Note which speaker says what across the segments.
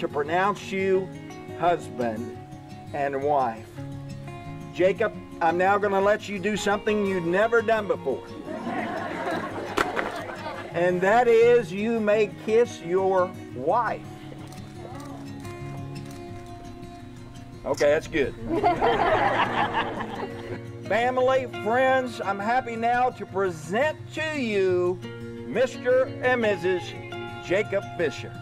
Speaker 1: to pronounce you husband and wife. Jacob, I'm now going to let you do something you've never done before. And that is, you may kiss your wife. Okay, that's good. Family, friends, I'm happy now to present to you Mr. and Mrs. Jacob Fisher.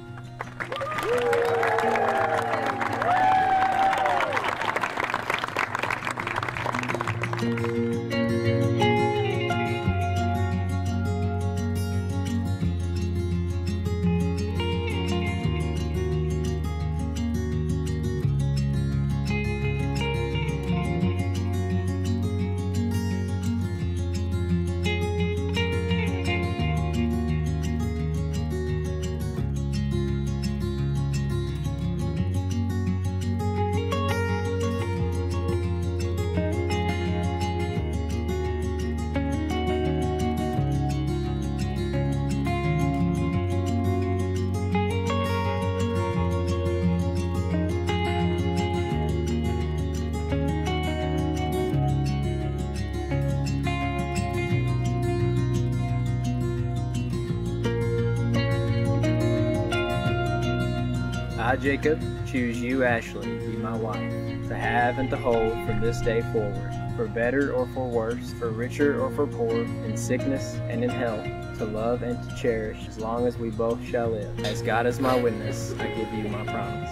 Speaker 2: I, Jacob, choose you, Ashley, to be my wife, to have and to hold from this day forward, for better or for worse, for richer or for poor, in sickness and in health, to love and to cherish as long as we both shall live. As God is my witness, I give you my promise.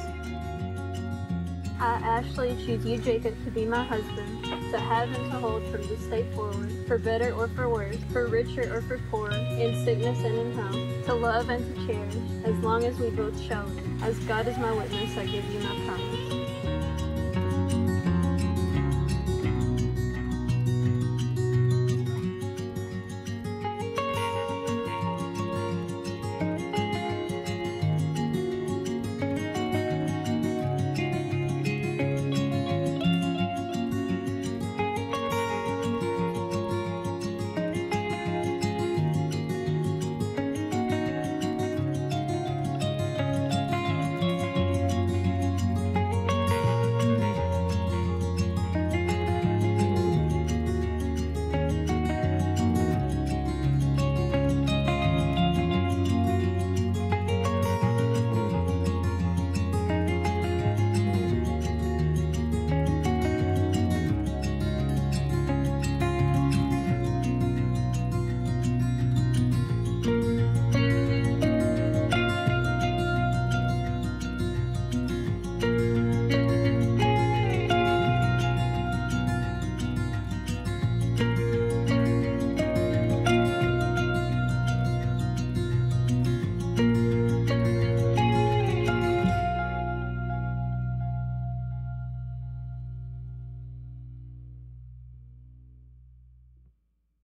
Speaker 3: I, Ashley, choose you, Jacob, to be my husband, to have and to hold from this day forward, for better or for worse, for richer or for poor, in sickness and in health, to love and to cherish, as long as we both shall live. As God is my witness, I give you my promise.